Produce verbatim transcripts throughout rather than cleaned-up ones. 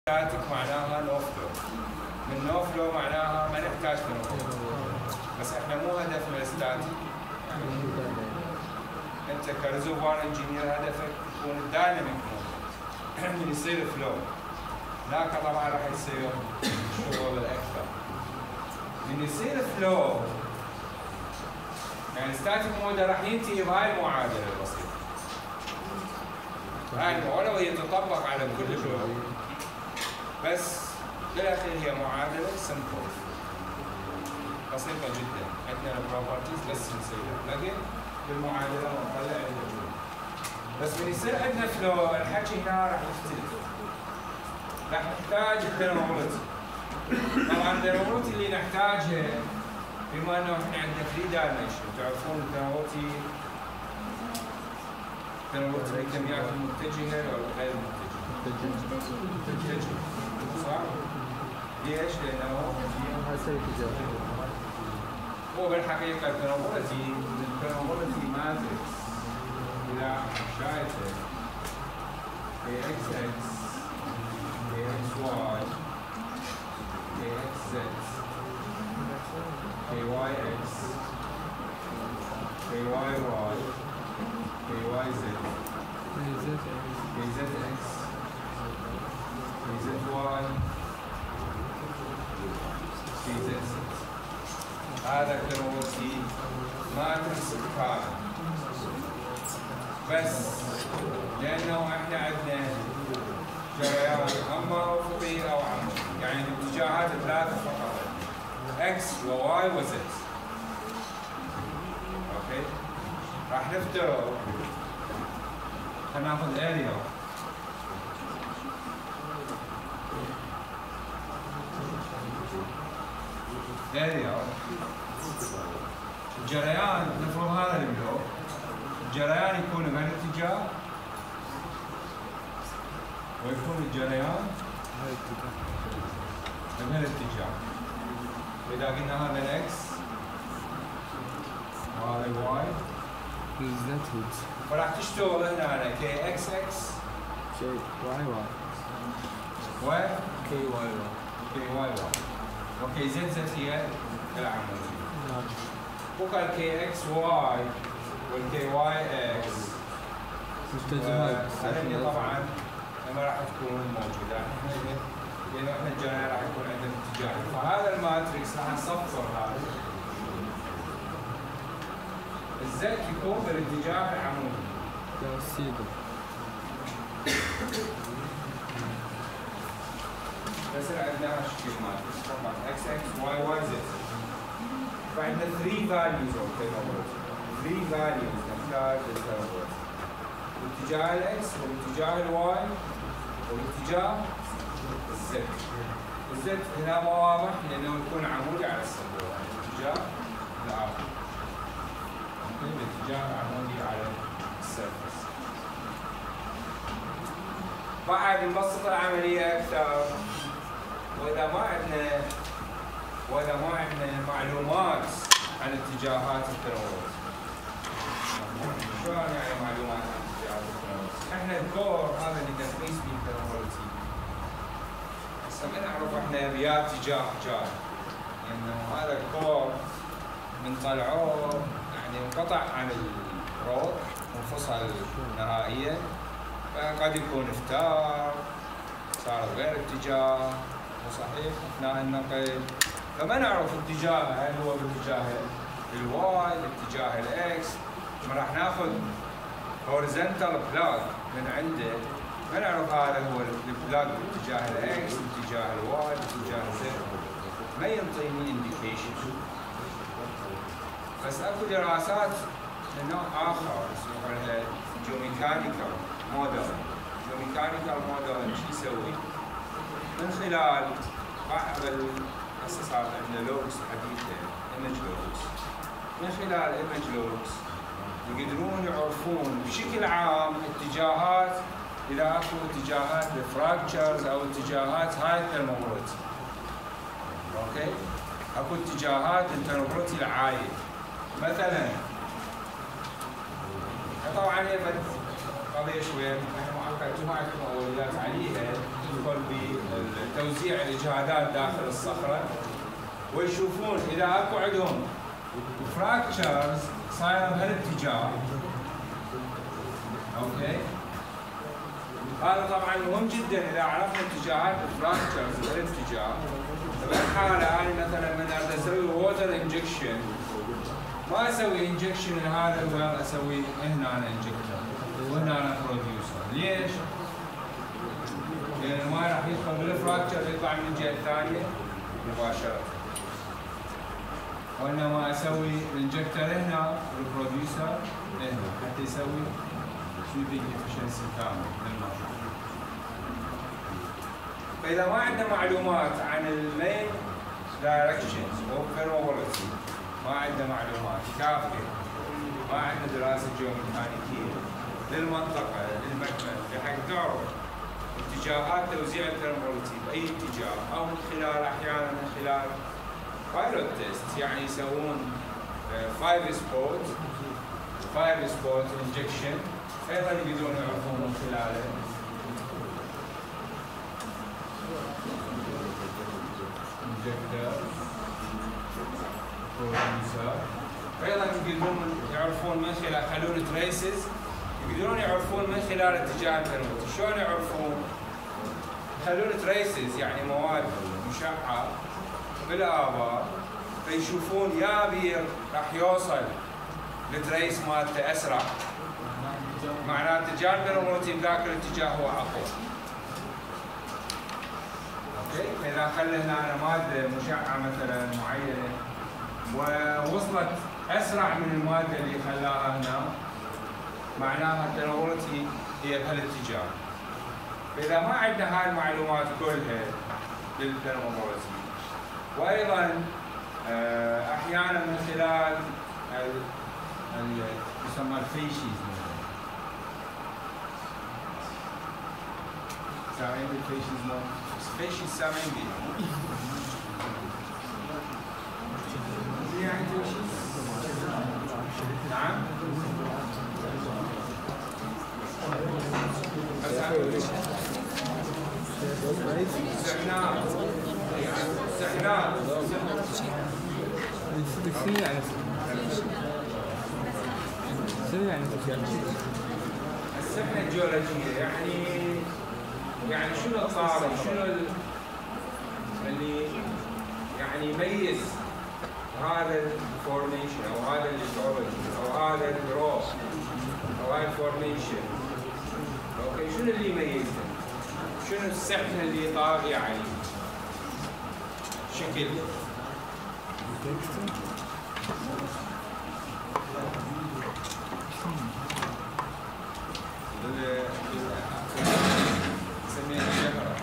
ستاتيك معناها نو فلو، من نو فلو معناها ما نحتاج تنوع. بس احنا مو هدفنا الستاتيك، يعني انت كريزرفوار انجينير هدفك يكون الدايناميك من يصير فلو، هناك طبعا راح يصير شغل اكثر. من يصير فلو يعني ستاتيك موديل راح ينتهي بهاي المعادله البسيطه. هاي المعادله وهي تطبق على كل فلو، بس بالاخير هي معادله سمبل بسيطه جدا. عندنا البروبرتيز بس نسويها لكن بالمعادله ونطلع الوجود. بس من يصير عندنا فلو الحكي هنا راح يختلف. راح نحتاج التناولتي. طبعا التناولتي اللي نحتاجها بما انه احنا عندنا ثري دايمنشن، تعرفون التناولتي التناولتي بالكميات المتجهه ولا غير المتجهه؟ متجهه. صح؟ ليش؟ لانه هو بالحقيقه التناولتي التناولتي ماتريكس اذا شايفه كي اكس اكس كي اكس واي كي اكس زد كي واي اكس كي واي واي كي واي زد كي زد اكس كي زد واي كي زد زد. هذا التناولتي ماتريكس كامل، بس لانه احنا عندنا جريان اما افقي او عمودي، يعني الاتجاهات ثلاثه فقط، اكس وواي وزد. اوكي؟ راح نفترض خلينا ناخذ اريا اريا الجريان، نفرض هذا البلوك الجريان يكون بهالاتجاه ويكون الجريان بهالاتجاه. إذا قلنا هذا الاكس وهذا الواي فراح تشتغل هنا على كي اكس اكس كي واي واي و كي واي واي كي واي واي وكي زد زد هي العمودية. وقال كي اكس واي والكي واي اكس متجهات هذه طبعا ما راح تكون موجوده، لانه احنا الجريان راح يكون عندنا اتجاه، فهذا الماتريكس راح نصفر هذا الزد يكون بالاتجاه العمودي. سيدا بس عندنا شكل ماتريكس فقط اكس اكس واي واي زد. فعندنا ثري فاليوز اوف تيرمولوجي، ثري فاليوز نحتاج للتيرمولوجي، باتجاه الاكس وباتجاه الواي وباتجاه الزد. الزد هنا ما واضح لانه يكون عمودي على السبوره، الاتجاه الاخر. الاتجاه العمودي على السيرفس. بعد نبسط العمليه اكثر، واذا ما عندنا واذا ما عندنا معلومات عن اتجاهات التناولات. شلون يعني معلومات عن اتجاهات التناولات؟ احنا الكور هذا اللي نقيس به التناولتي. هسه ما نعرف احنا بيا اتجاه جاي، لانه هذا الكور من طلعوه يعني انقطع عن الرود وانفصل نهائيا، فقد يكون افتار صار غير اتجاه وصحيح اثناء النقل، فما نعرف اتجاهه هل هو باتجاه الواي باتجاه الاكس. راح ناخذ هوريزونتال بلاج من عنده، ما نعرف هذا هو البلاج باتجاه الاكس باتجاه الواي باتجاه الزد، ما ينطيني انديكيشن. بس اكو دراسات من نوع اخر يسموها لها جيوميكانيكال موديل. جيوميكانيكال موديل شو يسوي؟ من خلال بعض هسه صار عندنا لوجز حديثه ايمج لوجز، من خلال ايمج لوجز يقدرون يعرفون بشكل عام اتجاهات، اذا اكو اتجاهات للفراكتشرز او اتجاهات هاي الترموبوليتي. اوكي؟ اكو اتجاهات للترموبوليتي العايد. مثلا طبعا هي قضيه شويه احنا ما عندكم اولويات عليها، يدخل بتوزيع الاجهادات داخل الصخره، ويشوفون اذا اكو عندهم فراكشرز صايره بهالاتجاه. اوكي؟ هذا طبعا مهم جدا اذا عرفنا اتجاهات الفراكشرز بهالاتجاه. بهالحاله انا مثلا من اريد اسوي ووتر انجكشن ما اسوي انجكشن لهذا الويل، اسوي هنا انا انجكتر وهنا انا بروديوسر. ليش؟ لان الماء راح يدخل بالفراكشر يطلع من الجهه الثانيه مباشره. وانما اسوي الانجكتر هنا والبروديوسر هنا حتى يسوي سويبنج افشنسي كامل للماء. فاذا ما عندنا معلومات عن المين دايركشنز او بيرمابيلتي، ما عندنا معلومات كافيه، ما عندنا دراسه جيوميكانيكيه للمنطقه للمكمن بحيث تعرف اتجاهات توزيع البيرمابيلتي باي اتجاه، او من خلال احيانا من خلال بايلوت تيست، يعني يسوون فايف سبوت فايف سبوت انجكشن ايضا يقدرون يعرفون من خلاله انجكتر بروديوسر. ايضا يقدرون يعرفون من خلال خلون تريسز، يقدرون يعرفون من خلال اتجاه البيرمابيلتي. شلون يعرفون؟ يخلون تريسز يعني مواد مشعه بالآبار، فيشوفون يا بير راح يوصل التريس مالته اسرع، معناته اتجاه البيرمابيلتي بذاك الاتجاه هو اقوى. اوكي؟ فاذا خلى هنا ماده مشعه مثلا معينه ووصلت اسرع من الماده اللي خلاها هنا، معناها البيرمابيلتي هي بهالاتجاه. فاذا ما عندنا هاي المعلومات كلها للبيرمابيلتي، وايضا احيانا من خلال ال يسمى الفيشيز مثلا. سامعين بالفيشيز مو؟ فيشيز سامعين بيه؟ يعني فيشيز؟ نعم؟ سحنات سحنات شنو يعني؟ شنو يعني؟ السحنة الجيولوجية يعني يعني شنو الطاري؟ شنو اللي يعني يميز هذا الفورميشن او هذا الجيولوجي او هذا الروك او هذا الفورميشن؟ اوكي، شنو اللي يميزه؟ شنو السحنة اللي طاغية عليه؟ شكل نسميها الشهرة.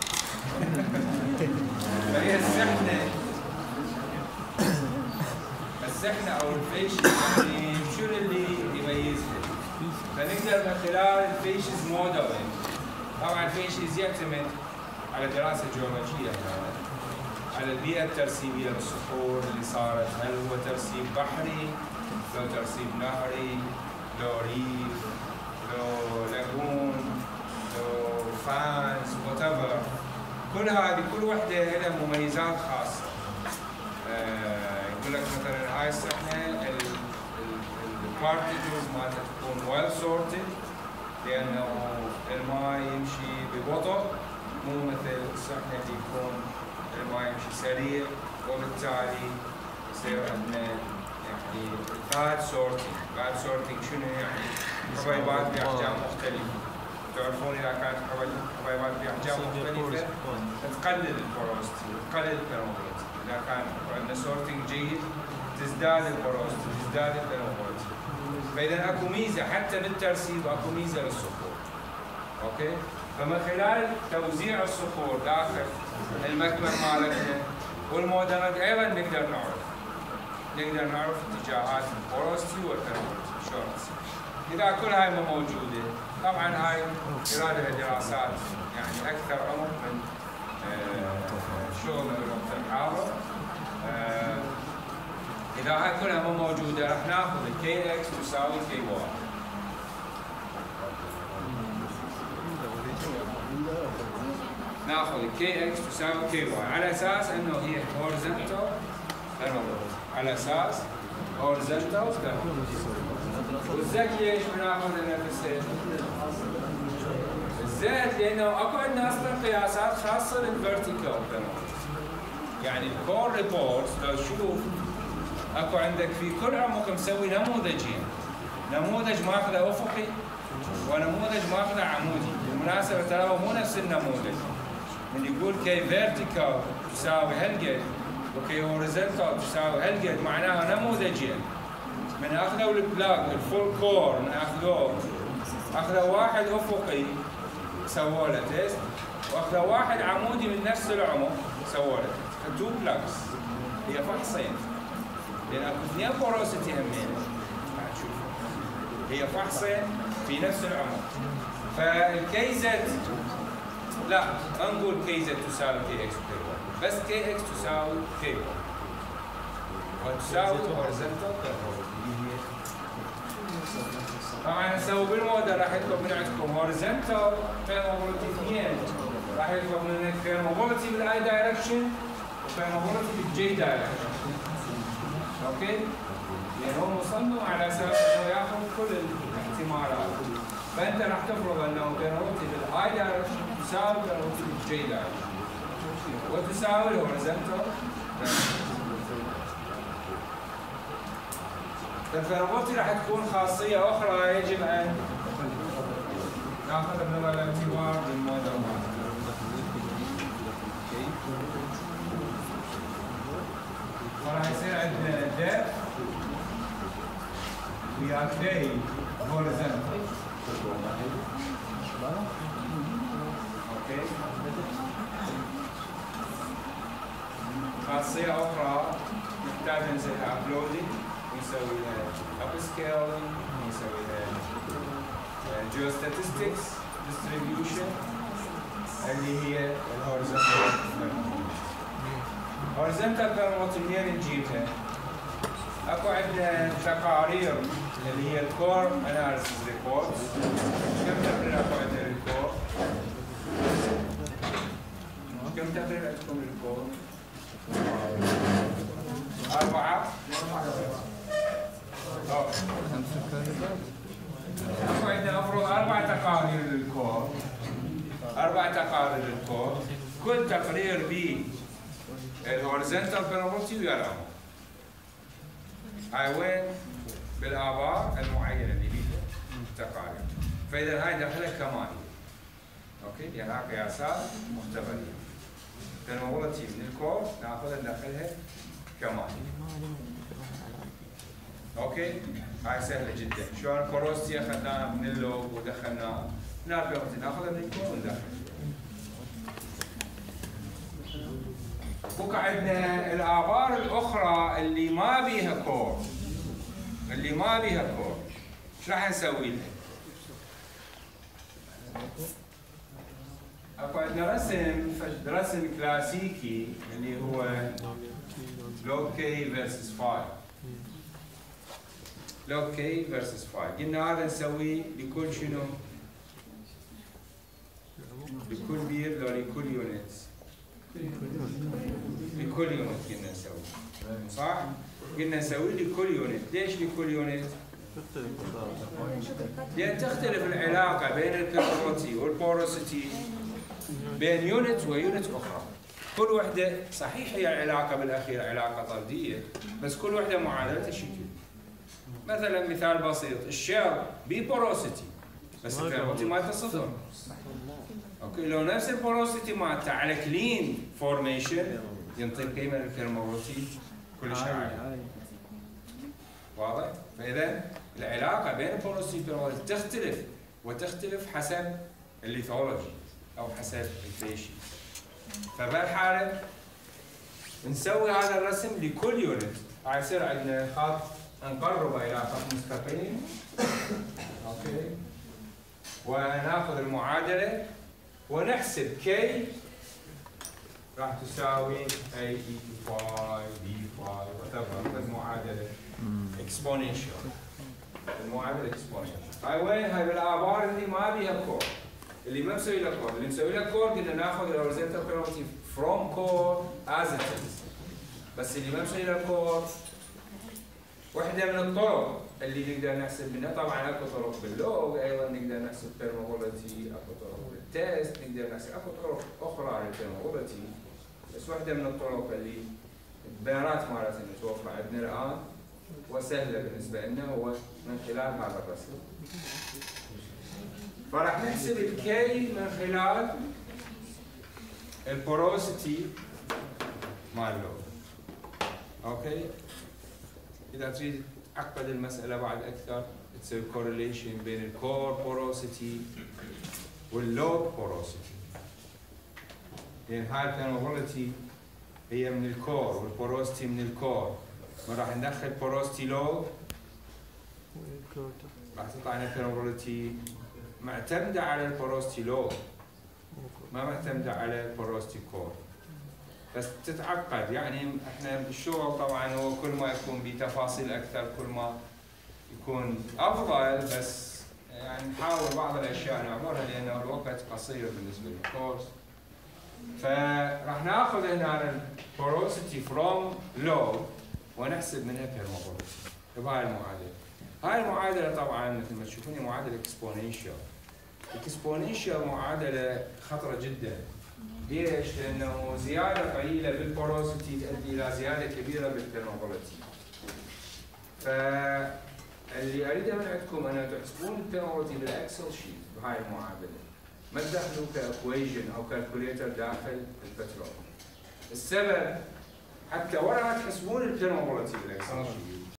فهي السحنة السحنة أو الفيشز يعني شنو اللي يميزها؟ فنقدر من خلال الفيشز موديلنج. طبعا الفيشز يعتمد على دراسة جيولوجية، على البيئة الترسيبية للصخور اللي صارت، هل هو ترسيب بحري، لو ترسيب نهري، لو ريف، لو لاجون، لو فانز، وات ايفر. كل هذه كل وحدة لها مميزات خاصة. آه يقول لك مثلا هاي السحنة البارتيكلز مالتها تكون ويل سورتد، لأنه الماء يمشي ببطء، مو مثل السحنة اللي يكون الماء يمشي سريع، وبالتالي يصير عندنا يعني باد سورتنج. باد سورتنج شنو يعني؟ حبيبات باحجام مختلفه. تعرفون اذا كانت حبيبات باحجام مختلفه تقلل البوروستي وتقلل البيرمابيلتي. اذا كان عندنا سورتنج جيد تزداد البوروستي تزداد البيرمابيلتي. فاذا اكو ميزه حتى بالترسيب، اكو ميزه للصخور. اوكي؟ فمن خلال توزيع الصخور داخل المكمن مالتنا والمودرنج ايضا نقدر نعرف نقدر نعرف اتجاهات البوروستي والبيرمابيلتي شلون تصير. اذا كل هاي مو موجوده، طبعا هاي يراد لها دراسات يعني اكثر عمق من آه شغل الوقت الحاضر. آه اذا هاي كلها مو موجوده راح ناخذ الكي اكس تساوي كي واي. ناخذ كي اكس تساوي كي واي على اساس انه هي هوريزونتال بارابولز، على اساس هوريزونتال بارابولز. والزد ليش بناخذ نفسه؟ الزد لانه اكو عندنا اصلا قياسات خاصه للفيرتيكال بارابولز. يعني الكور ريبورت لو تشوف اكو عندك في كل عمق مسوي نموذجين، نموذج ماخذه افقي ونموذج ماخذه عمودي. بالمناسبه ترى هو مو نفس النموذج، من يقول كي فيرتيكال تساوي هالقد وكي هوريزونتال تساوي هالقد معناها نموذجين. من اخذوا البلاك الفول كور من اخذوه اخذوا واحد افقي سووا له تيست، واخذوا واحد عمودي من نفس العمق سووا له تيست. تو بلاكس هي فحصين، لان اكو اثنين بوروسيتي همين راح تشوفوا هي فحصين في نفس العمق. فالكي زد لا ما نقول كي زد تساوي كي اكس كي واي، بس كي اكس تساوي كي واي وتساوي هوريزونتال بارابولز. طبعا نسوي بالموديل راح يطلب من عندكم هوريزونتال بارابولز اثنين، راح يطلب منك بارابولز بالاي دايركشن وبارابولز بالجي دايركشن. اوكي؟ يعني هو مصمم على اساس انه ياخذ كل الاحتمالات. فانت راح تفرض انه بارابولز بالاي دايركشن تساوي بارابولز بالجي دايركشن وتساوي الهوريزونتال. فالبارابولز راح تكون خاصيه اخرى يجب ان ناخذها بعين الاعتبار بالموديل مالنا. فراح يصير عندنا ديف ويا كي هوريزونتال. اوكي. خاصيه اخرى نحتاج نسويها ابلودنج ونسوي لها اب سكيلينج ونسوي لها جيوستاتستكس ديستريبيوشن اللي هي الهوريزونتال. هوريزونتال بارامتر منين نجيبها؟ اكو عندنا تقارير اللي هي الكور اناليسيس ريبورت. كم تقرير اكو عندنا الكور؟ كم تقرير عندكم الكور؟ أربعة؟ اكو عندنا افرض اربع تقارير للكور، اربع تقارير للكور، كل تقرير ب الهوريزونتال بارابولز ويا العمق. هاي وين؟ بالابار المعينه اللي بيها التقارير. فاذا هاي داخلها كماليه. اوكي؟ يعني هاي قياسات مختبريه. بارابولز من الكور ناخذها ندخلها كماليه. اوكي؟ هاي سهله جدا. شلون البوروستي اخذناها من اللوب ودخلناها، ناخذها من الكور وندخلها. بقى عندنا الآبار الأخرى اللي ما بيها كور، اللي ما بيها كور، ايش راح نسوي لها؟ اكو عندنا رسم رسم كلاسيكي اللي هو لوج كي فيرسس فاي. لوج كي فيرسس فاي، قلنا هذا نسويه لكل شنو؟ لكل بير لو لكل يونت. لكل يونت قلنا نسوي، صح؟ قلنا نسوي لكل يونت، ليش لكل يونت؟ لأن تختلف العلاقة بين البيرابولز والبوروسيتي بين يونت ويونت أخرى. كل وحدة صحيح هي العلاقة بالأخير علاقة طردية، بس كل وحدة معادلتها شكل. مثلا مثال بسيط، الشير ببوروسيتي بس البيرابولز مالته صفر. اوكي، لو نفس البوروسيتي مالته على كلين فورميشن ينطي قيمه للبيرابولز كلش عاليه. واضح؟ فاذا العلاقه بين البوروسيتي والبيرابولز تختلف، وتختلف حسب الليثولوجي او حسب الفيشي. فبهالحاله نسوي هذا الرسم لكل يونت. راح يصير عندنا خط نقربه الى خط مستقيم. اوكي، وناخذ المعادله ونحسب k راح تساوي a e to phi b phi whatever المعادله exponential. المعادله exponential. هاي وين؟ هاي بالآبار اللي ما بيها كور. اللي ما مسوي له كور، اللي مسوي له كور قلنا ناخذ الهوريزونتال بيرمابيلتي فروم كور از ات از. بس اللي ما مسوي له كور واحده من الطرق اللي نقدر نحسب منها، طبعا اكو طرق باللوج ايضا نقدر نحسب بيرمابيلتي، اكو طرق بالتيست نقدر نحسب، اكو طرق اخرى للبيرمابيلتي، بس واحده من الطرق اللي البيانات مالتها متوفره عندنا الان وسهله بالنسبه لنا هو من خلال هذا الرسم. فراح نحسب الكي من خلال البوروسيتي مال اللوج. اوكي؟ اذا تريد تعقد المساله بعد اكثر تسوي كورليشن بين الكور بوروسيتي واللوج بوروسيتي. لان هاي البيرمابيلتي هي من الكور والبوروسيتي من الكور. ما راح ندخل بوروسيتي لوج راح تطلع لنا بيرمابيلتي معتمده على البوروسيتي لوج ما معتمده على البوروسيتي كور. بس تتعقد، يعني احنا الشغل طبعا هو كل ما يكون بتفاصيل اكثر كل ما يكون افضل، بس يعني نحاول بعض الاشياء نعملها لانه الوقت قصير بالنسبه للكورس. فراح ناخذ هنا البوروسيتي فروم لوج ونحسب منها بيرمابيلتي بهاي المعادله. هاي المعادله طبعا مثل ما تشوفون هي معادله اكسبوننشال. الاكسبوننشال معادله خطره جدا. ليش؟ لانه زياده قليله بالبوروسيتي تؤدي الى زياده كبيره بالبيرمابيلتي. فاللي اريده من عندكم ان تحسبون البيرمابيلتي بالاكسل شيت بهاي المعادله. ما تدخلوا كاكويجن او كالكوليتر داخل البترول. السبب حتى ولا ما تحسبون البيرمابيلتي بالاكسل شيت